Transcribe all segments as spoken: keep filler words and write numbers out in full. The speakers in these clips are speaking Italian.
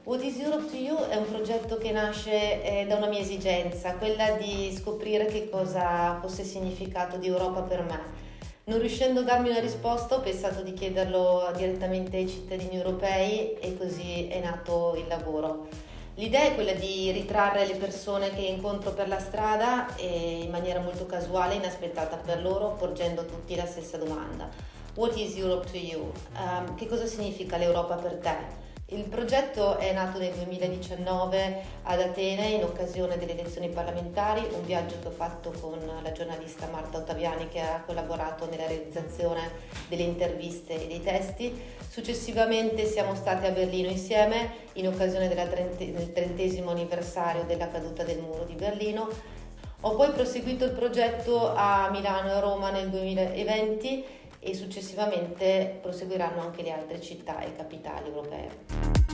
What is Europe to You è un progetto che nasce eh, da una mia esigenza, quella di scoprire che cosa fosse il significato di Europa per me. Non riuscendo a darmi una risposta, ho pensato di chiederlo direttamente ai cittadini europei e così è nato il lavoro. L'idea è quella di ritrarre le persone che incontro per la strada e in maniera molto casuale e inaspettata per loro, porgendo a tutti la stessa domanda. What is Europe to you? Um, che cosa significa l'Europa per te? Il progetto è nato nel duemiladiciannove ad Atene in occasione delle elezioni parlamentari, un viaggio che ho fatto con la giornalista Marta Ottaviani che ha collaborato nella realizzazione delle interviste e dei testi. Successivamente siamo stati a Berlino insieme in occasione della trente, del trentesimo anniversario della caduta del muro di Berlino. Ho poi proseguito il progetto a Milano e a Roma nel duemilaventi e successivamente proseguiranno anche le altre città e capitali europee.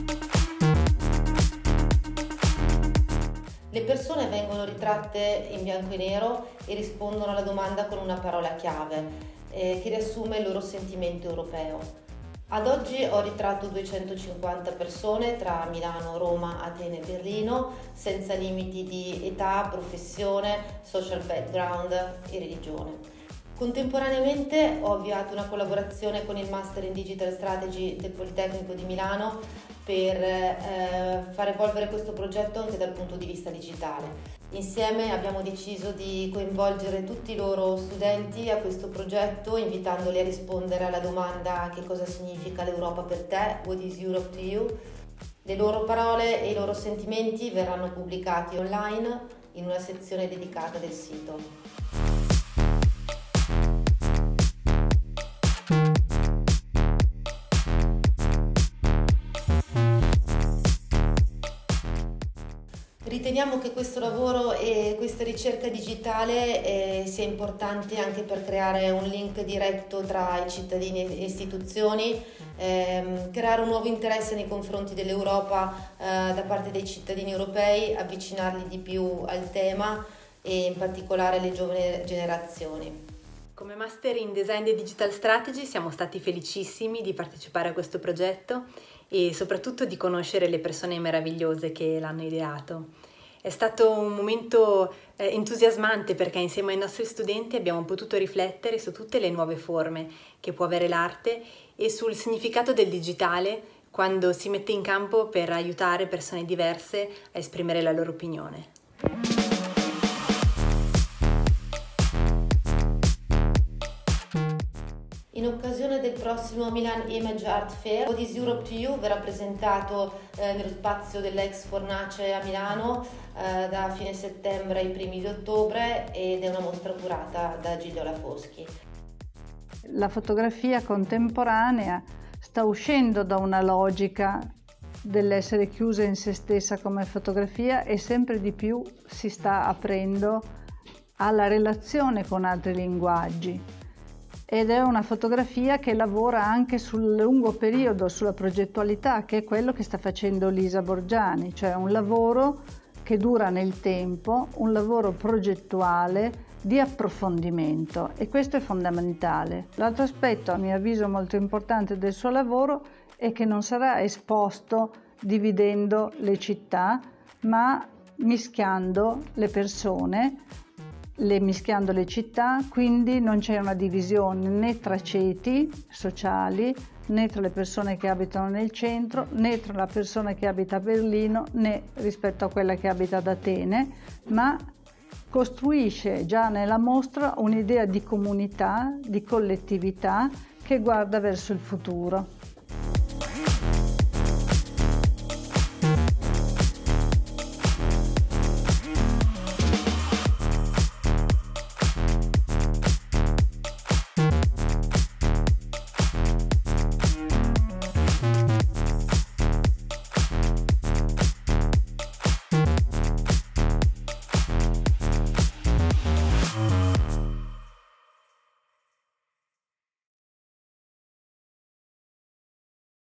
Le persone vengono ritratte in bianco e nero e rispondono alla domanda con una parola chiave eh, che riassume il loro sentimento europeo. Ad oggi ho ritratto duecentocinquanta persone tra Milano, Roma, Atene e Berlino, senza limiti di età, professione, social background e religione. Contemporaneamente ho avviato una collaborazione con il Master in Digital Strategy del Politecnico di Milano per eh, far evolvere questo progetto anche dal punto di vista digitale. Insieme abbiamo deciso di coinvolgere tutti i loro studenti a questo progetto, invitandoli a rispondere alla domanda: che cosa significa l'Europa per te? What is Europe to you? Le loro parole e i loro sentimenti verranno pubblicati online in una sezione dedicata del sito. Riteniamo che questo lavoro e questa ricerca digitale eh, sia importante anche per creare un link diretto tra i cittadini e le istituzioni, ehm, creare un nuovo interesse nei confronti dell'Europa eh, da parte dei cittadini europei, avvicinarli di più al tema e in particolare le giovani generazioni. Come Master in Design e Digital Strategy siamo stati felicissimi di partecipare a questo progetto e soprattutto di conoscere le persone meravigliose che l'hanno ideato. È stato un momento eh, entusiasmante perché insieme ai nostri studenti abbiamo potuto riflettere su tutte le nuove forme che può avere l'arte e sul significato del digitale quando si mette in campo per aiutare persone diverse a esprimere la loro opinione. In occasione del prossimo Milan Image Art Fair, What is Europe to You verrà presentato eh, nello spazio dell'Ex Fornace a Milano eh, da fine settembre ai primi di ottobre ed è una mostra curata da Giglio Lafoschi. La fotografia contemporanea sta uscendo da una logica dell'essere chiusa in se stessa come fotografia e sempre di più si sta aprendo alla relazione con altri linguaggi. Ed è una fotografia che lavora anche sul lungo periodo, sulla progettualità, che è quello che sta facendo Lisa Borgiani, cioè un lavoro che dura nel tempo, un lavoro progettuale di approfondimento, e questo è fondamentale. L'altro aspetto, a mio avviso molto importante del suo lavoro, è che non sarà esposto dividendo le città, ma mischiando le persone, le mischiando le città, quindi non c'è una divisione né tra ceti sociali, né tra le persone che abitano nel centro, né tra la persona che abita a Berlino, né rispetto a quella che abita ad Atene, ma costruisce già nella mostra un'idea di comunità, di collettività che guarda verso il futuro.